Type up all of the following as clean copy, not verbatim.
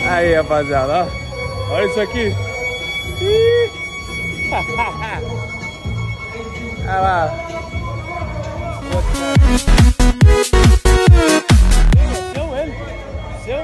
Aí, rapaziada, ó. Olha isso aqui. Olha lá. Seu ele? Seu?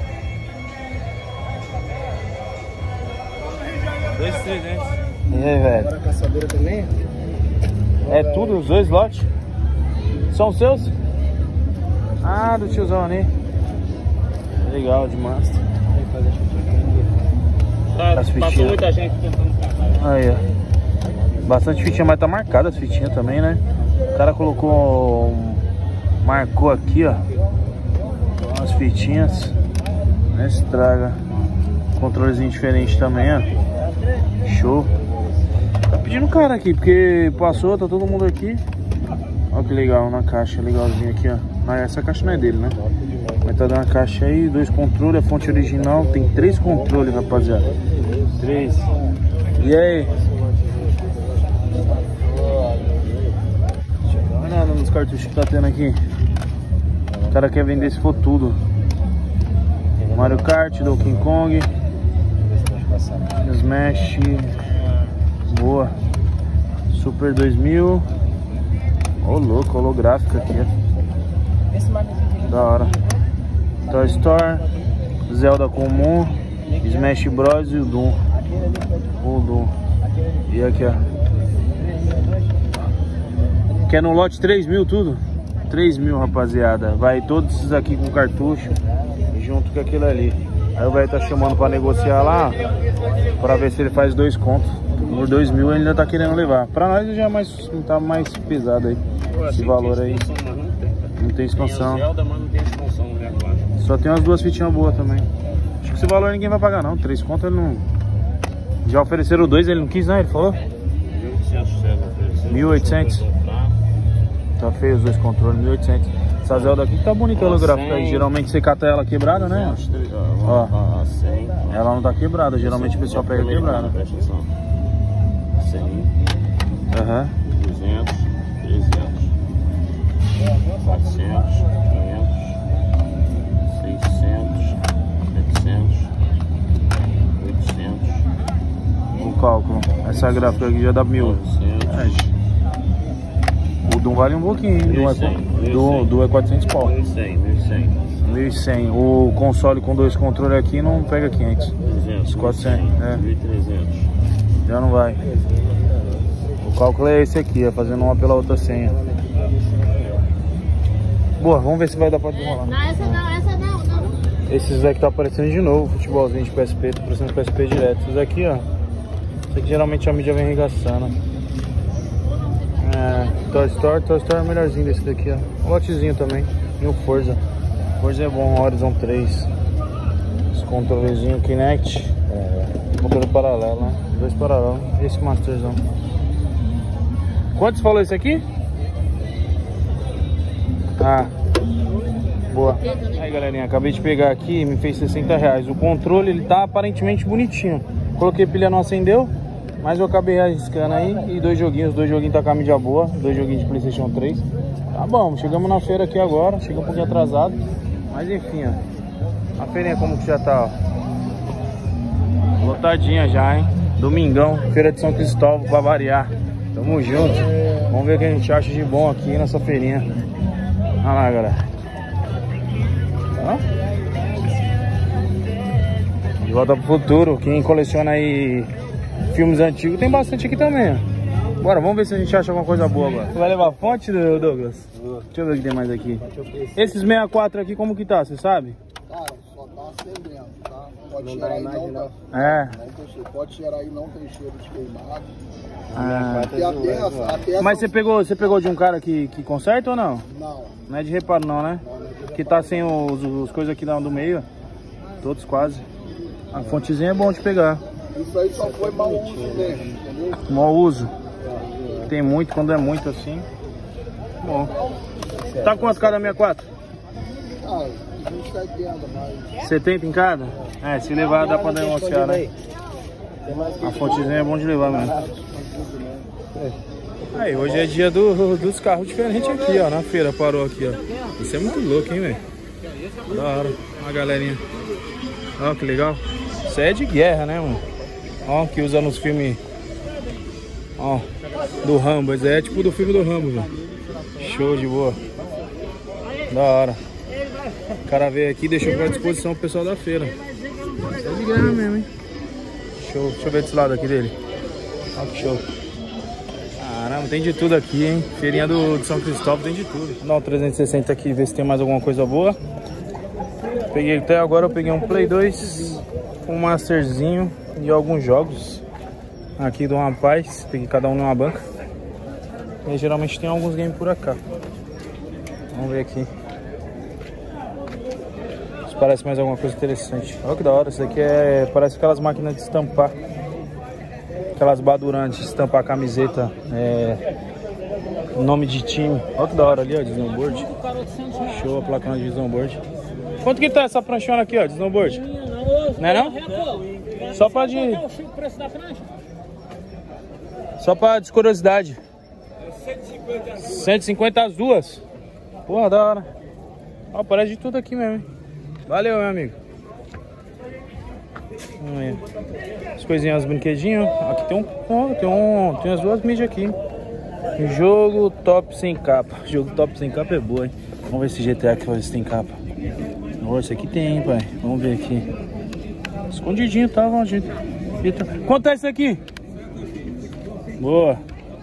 2.300. E aí, velho? Agora a caçadora também? É tudo, os dois lotes? São seus? Ah, do tiozão ali. Legal, demais. As Passou muita gente tentando caçar. Aí, ó. Bastante fitinha, mas tá marcada as fitinhas também, né? O cara colocou... Marcou aqui, ó. As fitinhas. Não estraga. Controlezinho diferente também, ó. Show. Tá pedindo cara aqui, porque passou, tá todo mundo aqui. Olha que legal na caixa, legalzinho aqui, ó. Ah, essa caixa não é dele, né? Mas tá dando uma caixa aí, 2 controles, a fonte original. Tem 3 controles, rapaziada. 3. E aí? Olha nos cartuchos que tá tendo aqui. O cara quer vender se for tudo. Mario Kart, Donkey Kong, Smash. Boa. Super 2000. Ô, louco, holográfica aqui, ó. Da hora. Toy Story, Zelda comum, Smash Bros e o Doom. O Doom. E aqui, ó. Quer no lote 3.000 tudo? 3.000, rapaziada. Vai todos esses aqui com cartucho junto com aquele ali. Aí o velho tá chamando pra negociar lá, pra ver se ele faz 2 contos. Por 2.000 ele ainda tá querendo levar. Pra nós já é mais, não tá mais pesado aí. Esse valor aí. Não tem expansão. Só tem umas 2 fitinhas boas também. Acho que esse valor ninguém vai pagar não. 3 contos ele não... Já ofereceram 2, ele não quis não, ele falou? 1.800. Tá feio os 2 controles, 1.800. Essa Zelda aqui tá bonita, holográfica aí. Geralmente você cata ela quebrada, né? Ó, ela não tá quebrada, geralmente o pessoal pega quebrada. 100, Aham. 200, 300, 400, 500, 600, 700, 800. O cálculo. Essa gráfica aqui já dá 1.000. O Doom vale um pouquinho, hein? Do é 400 pau. 1.100. O console com 2 controles aqui não pega 500. 200, 400. 1.300. Já não vai. O cálculo é esse aqui, fazendo uma pela outra senha. Boa, vamos ver se vai dar pra desenrolar. Não, essa não. Esses aqui tá aparecendo de novo, futebolzinho de PSP, tô aparecendo PSP direto. Esses aqui, ó. Esse aqui geralmente a mídia vem arregaçando. Toy Story é o melhorzinho desse daqui, ó. Um lotezinho também. E o Forza. Forza é bom, Horizon 3. Esse controlezinho Kinect. Controle paralelo, né? 2 paralelos. E esse Masterzão. Quantos falou esse aqui? Ah, boa. Aí, galerinha, acabei de pegar aqui, me fez 60 reais. O controle, ele tá aparentemente bonitinho. Coloquei pilha, não acendeu, mas eu acabei arriscando aí. E 2 joguinhos, os 2 joguinhos tá com a mídia boa. 2 joguinhos de PlayStation 3. Tá bom, chegamos na feira aqui agora. Chega um pouquinho atrasado. Mas enfim, ó. A feirinha como que já tá, ó. Lotadinha já, hein? Domingão, feira de São Cristóvão, pra variar. Tamo junto. Vamos ver o que a gente acha de bom aqui nessa feirinha. Olha lá, galera. Tá? De volta pro futuro. Quem coleciona aí filmes antigos tem bastante aqui também, ó. Bora, vamos ver se a gente acha alguma coisa boa agora. Você vai levar a fonte, Douglas? Deixa eu ver o que tem mais aqui. Esses 64 aqui, como que tá? Você sabe? Cara, só tá acendendo, tá? Pode cheirar aí, não, tá? Não tem cheiro. Pode cheirar aí, não tem cheiro de queimado. Mas você pegou de um cara que conserta ou não? Não. Não é de reparo não, né? Que tá sem os coisas aqui do meio. Todos quase. A fontezinha é bom de pegar. Isso aí só foi mau uso mesmo, entendeu? Mau uso. Tem muito, quando é muito assim. Bom. Tá quanto cada 64? Ah, 70, mas... 70 em cada? É, se levar dá pra negociar, né? A fontezinha é bom de levar mesmo. Aí, hoje é dia dos carros diferentes aqui, ó. Na feira, parou aqui, ó. Isso é muito louco, hein, velho? Da hora. Uma galerinha. Ó, que legal. Isso é de guerra, né, mano? Ó, que usa nos filmes. Ó, do Rambo. Esse é tipo do filme do Rambo, velho. Show de boa. Da hora. O cara veio aqui e deixou pra disposição o pessoal da feira. Isso é de guerra mesmo, hein? Show. Deixa eu ver desse lado aqui dele. Ó, que show. Caramba, tem de tudo aqui, hein? Feirinha do São Cristóvão tem de tudo. Vou dar um 360 aqui, ver se tem mais alguma coisa boa. Peguei até agora, eu peguei um Play 2, um Masterzinho e alguns jogos aqui de um rapaz. Peguei cada um numa banca. E geralmente tem alguns games por cá. Vamos ver aqui. Se parece mais alguma coisa interessante. Olha que da hora, isso aqui é... parece aquelas máquinas de estampar. Aquelas badurantes de estampar a camiseta, nome de time. Olha que da hora ali, ó, de snowboard. Show a placona de snowboard. Quanto que tá essa pranchona aqui, ó, de snowboard? Não é não? Só pra de... só pra descuriosidade. 150 as duas. Porra, da hora. Ó, parece de tudo aqui mesmo, hein? Valeu, meu amigo. Aí. As coisinhas, os brinquedinhos. Aqui tem as duas mídias aqui. Jogo top sem capa. Jogo top sem capa é boa, hein? Vamos ver esse GTA aqui, pra ver se tem capa. Oh, esse aqui tem, hein, pai. Vamos ver aqui. Escondidinho, tá, gente? Quanto é esse aqui? Boa.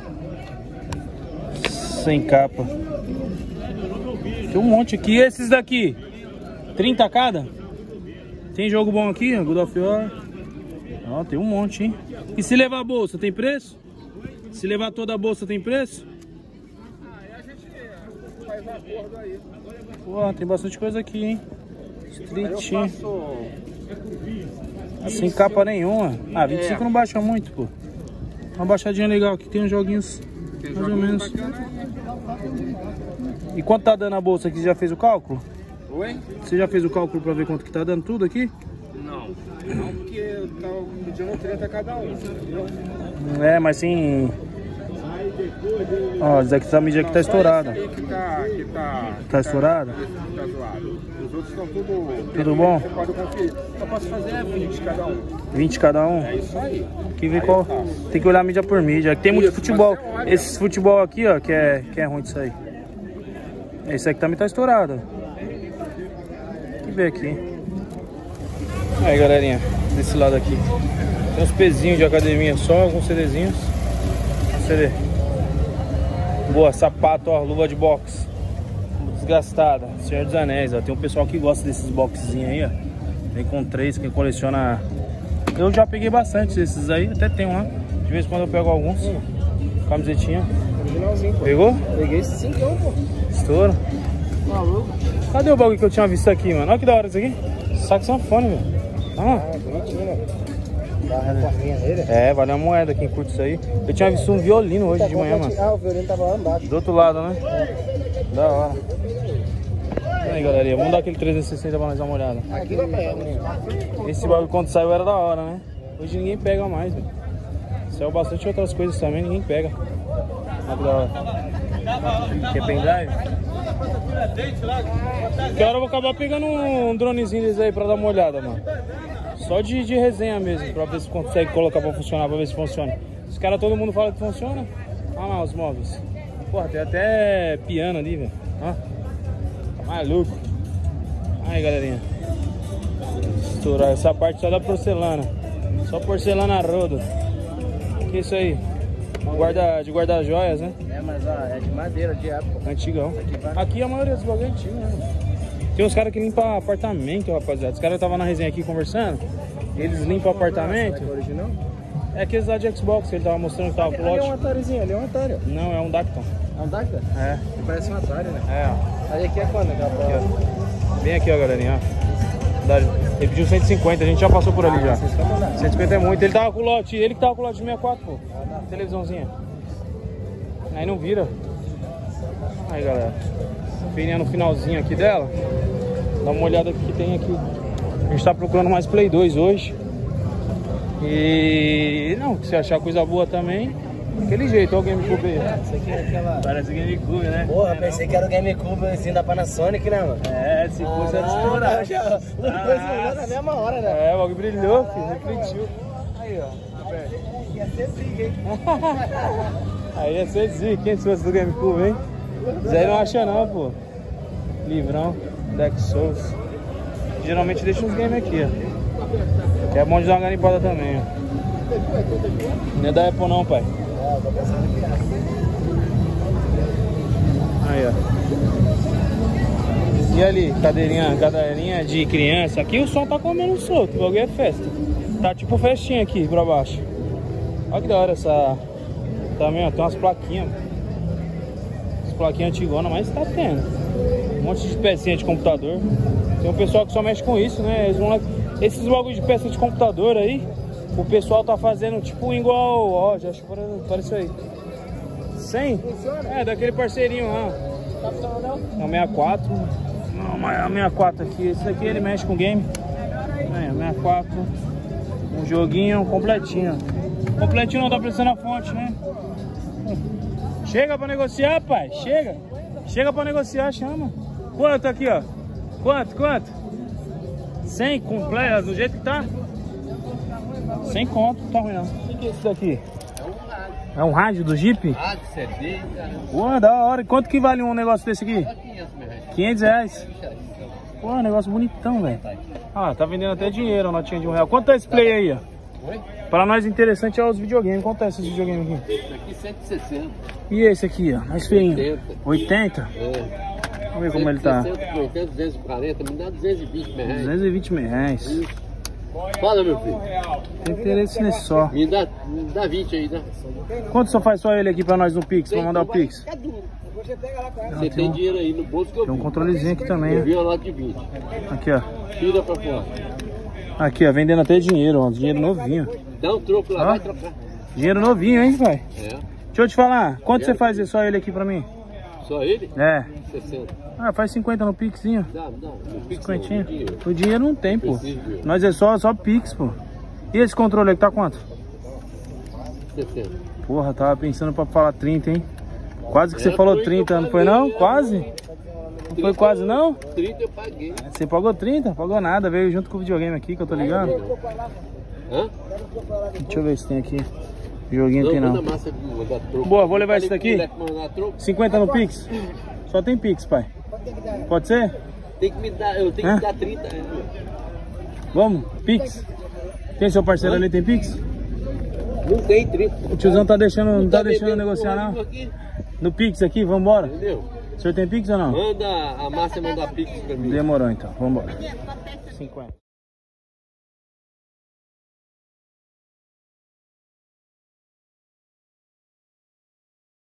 Sem capa. Tem um monte aqui. E esses daqui? 30 cada? Tem jogo bom aqui, God of War. Ó, tem um monte, hein? E se levar a bolsa, tem preço? Se levar toda a bolsa, tem preço? Aí a gente faz um acordo aí. Pô, tem bastante coisa aqui, hein? Street. Sem capa nenhuma. Ah, 25 não baixa muito, pô. Uma baixadinha legal aqui, tem uns joguinhos mais ou menos. E quanto tá dando a bolsa aqui? Você já fez o cálculo? Oi? Você já fez o cálculo pra ver quanto que tá dando tudo aqui? Não, porque eu tava pedindo 30 cada um, entendeu? É, mas sim. Ó, essa mídia aqui tá estourada. Tá estourada? Tá zoado. Os outros estão tudo bom? Você pode conferir. Eu posso fazer 20 cada um. 20 cada um? É isso aí. Que ver qual... Tem que olhar mídia por mídia. Tem muito futebol. Esse futebol aqui, ó, que é ruim disso aí. Esse aqui também tá estourado. Deixa eu ver aqui. Aí, galerinha, desse lado aqui. Tem uns pezinhos de academia só, alguns CDzinhos. CD. Boa, sapato, ó, luva de boxe. Desgastada. Senhor dos Anéis, ó. Tem um pessoal que gosta desses boxezinhos aí, ó. Vem com 3, quem coleciona. Eu já peguei bastante desses aí, até tem um lá. De vez em quando eu pego alguns. Camisetinha. Originalzinho, pô. Pegou? Peguei esse 5, pô. Estouro. Maluco. Cadê o bagulho que eu tinha visto aqui, mano? Olha que da hora isso aqui. Saco sanfone, velho. Ah, bonitinho, né? Dá uma reforminha nele. É, vale uma moeda quem curte isso aí. Eu tinha visto um violino hoje de manhã, mano. Ah, o violino tava lá embaixo. Do outro lado, né? Da hora. E aí, galerinha, vamos dar aquele 360 pra nós dar uma olhada. Aqui vai pegar, né? Esse bagulho quando saiu era da hora, né? Hoje ninguém pega mais, velho. Saiu bastante outras coisas também, ninguém pega. Olha que da hora. Quer pendrive? Que hora eu vou acabar pegando um dronezinho desse aí pra dar uma olhada, mano. Só de resenha mesmo, pra ver se consegue colocar pra funcionar, pra ver se funciona. Os caras, todo mundo fala que funciona. Olha lá os móveis. Porra, tem até piano ali, velho. Ó. Maluco. Aí, galerinha. Estourar essa parte só da porcelana. Só porcelana rodo. Que isso aí? De guardar joias, né? É, mas ó, é de madeira, de época. Antigão. Aqui a maioria dos bagulho é antigo, né? Tem uns caras que limpam apartamento, rapaziada. Os caras estavam na resenha aqui conversando. Eles limpam apartamento. É original? É aqueles lá de Xbox, ele tava mostrando que tava com lote. Ali é um Atarizinho, ali é um Atari. Não, é um Dacton. É um Dacton? É. Ele parece um Atari, né? É, ó. Aí aqui é quando? Aqui, ó. Bem aqui, ó, galerinha. Ele pediu 150, a gente já passou por ali já. 150 é muito. Ele tava com o lote, ele que tava com o lote de 64, pô. Televisãozinha. Aí não vira. Aí, galera. Feirinha no finalzinho aqui dela. Dá uma olhada que tem aqui. A gente tá procurando mais Play 2 hoje. E não, se achar coisa boa também, Aquele jeito, olha o GameCube aí. Isso aqui é aquela... Parece GameCube, né? Porra, pensei que era o GameCube assim da Panasonic, né, mano? É, se fosse a estourar. Os dois olhando na mesma hora, né? É, o bagulho brilhou, filho, refletiu. Aí, ó. Ia ser zica, hein? Aí ia ser zica, quem se fosse do GameCube, hein? Zé não acha não, pô. Livrão, Dark Souls. Geralmente deixa uns games aqui, ó. Que é bom de dar uma garimpada também, ó. Não é da Apple não, pai. Aí, ó. E ali, cadeirinha de criança. Aqui o som tá comendo solto, o bagulho é festa. Tá tipo festinha aqui pra baixo. Olha que da hora essa... Também, ó, tem umas plaquinhas. As plaquinhas antigonas, mas tá tendo. Um monte de pecinha de computador. Tem um pessoal que só mexe com isso, né? Esses bagulhos de peça de computador aí, o pessoal tá fazendo tipo igual, ó, já acho que apareceu aí. 100? É, daquele parceirinho lá. É o 64. Não, é o 64 aqui. Esse aqui ele mexe com game. É, 64. Um joguinho completinho. Completinho não tá precisando a fonte, né? Chega pra negociar, pai. Chega. Chega pra negociar, chama. Quanto aqui, ó? Quanto? 100 completo, do jeito que tá? 100 conto, não tá ruim não. O que é isso daqui? É um rádio do Jeep? Rádio, CD, cara. Pô, da hora. Quanto que vale um negócio desse aqui? 500 reais. Pô, negócio bonitão, velho. Ah, tá vendendo até dinheiro, uma notinha de R$1. Quanto é esse play aí, ó? Oi? Pra nós interessante é os videogames. Quanto é esses videogames aqui? Esse aqui 160. E esse aqui, ó? Mais feinho. 80. 80? É. Vamos ver como ele tá. 180, 240, me dá 220 reais. 220 reais. Fala, meu filho. Tem interesse nesse só. Me dá 20 aí, né? Quanto só faz só ele aqui pra nós no Pix? Pra mandar o Pix? Você tem dinheiro aí no bolso que eu vi. Tem um controlezinho aqui também, Eu ó. vi uma nota de 20. Aqui, ó. Tira pra fora. Aqui, ó. Vendendo até dinheiro, ó. Dinheiro novinho. Dá um troco lá, Ó. vai trocar. Dinheiro novinho, hein, pai? É. Deixa eu te falar. Quanto você faz só ele aqui pra mim? Só ele? É. 60. Ah, faz 50 no Pixinho. Dá. No Pix 50. não, no dinheiro. O dinheiro não tem, pô. Preciso de- Nós é só Pix, pô. E esse controle aqui tá quanto? 60. Porra, tava pensando pra falar 30, hein? Quase que você É, falou foi 30, que eu não foi falei, não? né? Quase? Não foi quase não? 30 eu paguei. Você pagou 30? Pagou nada, veio junto com o videogame aqui que eu tô ligado. Hã? Deixa eu ver se tem aqui. Joguinho aqui Não, não. manda massa de mandar troco. Boa, vou levar esse Falei pro daqui. moleque mandar troco. 50 no Pix? Só tem Pix, pai. Pode ser? Tem que me dar, eu tenho Hã? que dar 30 reais. Vamos? Pix? Tem seu parceiro ali, tem Pix? Não tem 30. O tiozão tá deixando, não tá deixando bebendo negociar porra não? aqui, No Pix aqui, vambora? entendeu? O senhor tem Pix ou não? Manda a Márcia mandar pix pra mim. Demorou então, vambora. 50.